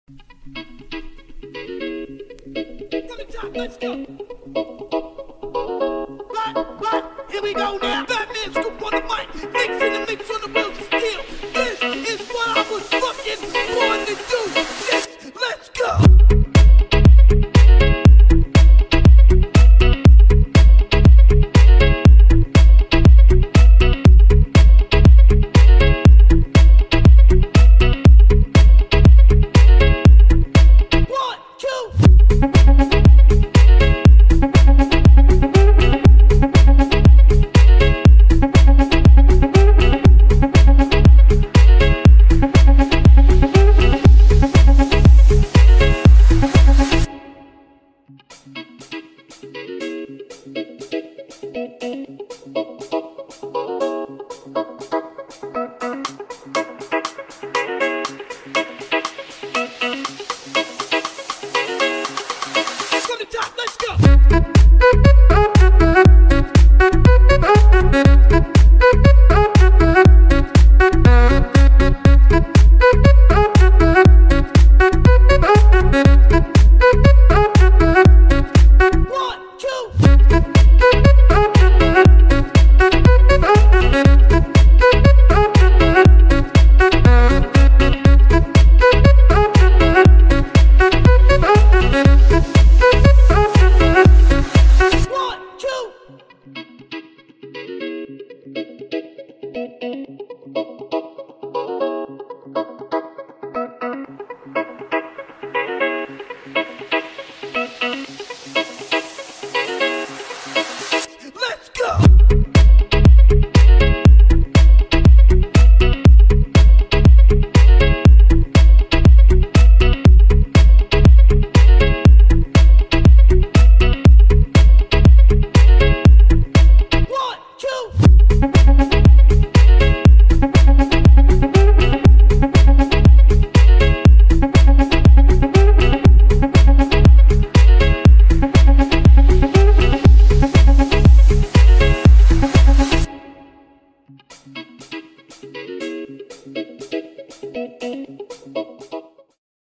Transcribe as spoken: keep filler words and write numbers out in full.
From the top, let's go. Right, right, here we go now. Batman scoop on the mic, mixing the mix on the wheels of steel. This is what I was fucking born to do.